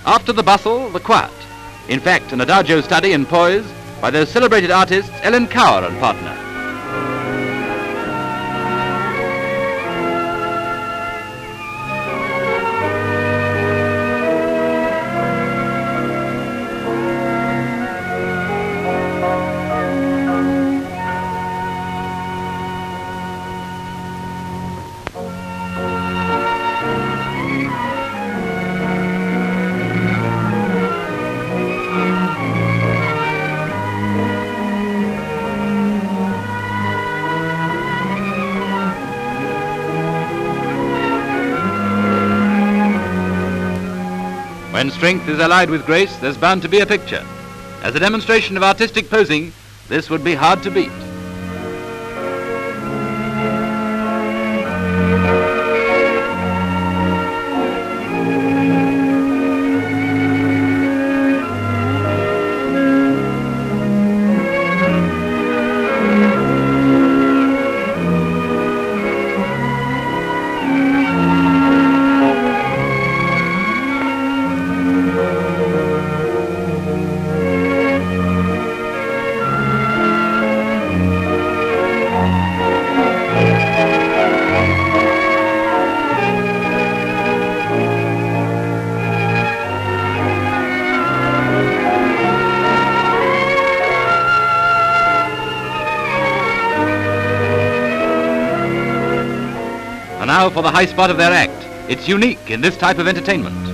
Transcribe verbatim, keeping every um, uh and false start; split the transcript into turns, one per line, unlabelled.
After the bustle, the quiet. In fact, an Adagio study in poise by those celebrated artists Ellen Kaver and partner. When strength is allied with grace, there's bound to be a picture. As a demonstration of artistic posing, this would be hard to beat. And now for the high spot of their act. It's unique in this type of entertainment.